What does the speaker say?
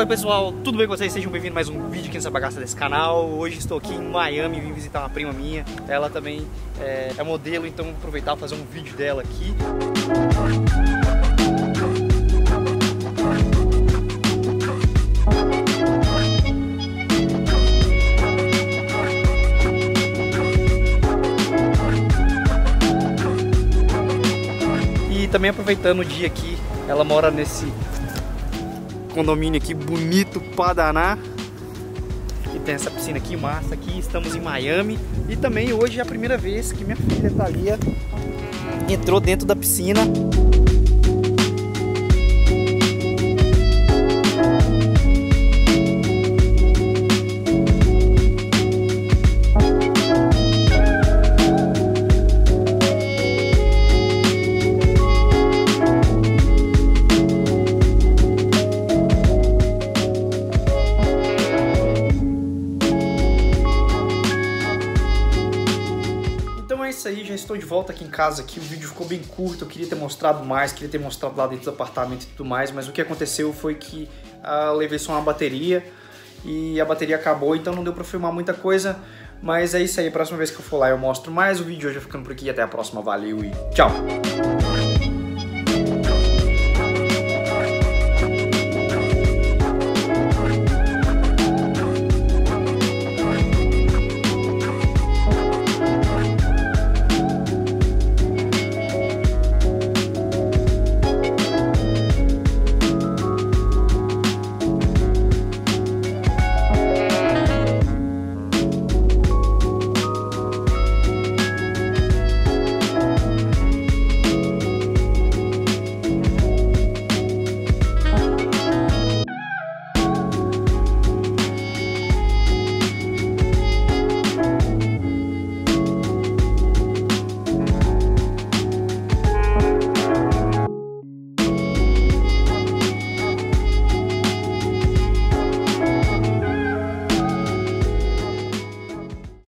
pessoal, tudo bem com vocês? Sejam bem-vindos a mais um vídeo aqui nessa bagaça desse canal. Hoje estou aqui em Miami, vim visitar uma prima minha. Ela também é modelo, então vou aproveitar e fazer um vídeo dela aqui. E também aproveitando o dia aqui, ela mora nesse condomínio aqui bonito pra danar, que tem essa piscina aqui, massa aqui. Estamos em Miami e também hoje é a primeira vez que minha filha Thalia entrou dentro da piscina. Então é isso aí, já estou de volta aqui em casa aqui. O vídeo ficou bem curto, eu queria ter mostrado mais, queria ter mostrado lá dentro do apartamento e tudo mais, mas o que aconteceu foi que eu levei só uma bateria e a bateria acabou, então não deu pra filmar muita coisa. Mas é isso aí, a próxima vez que eu for lá eu mostro mais. O vídeo hoje vai ficando por aqui, até a próxima, valeu e tchau!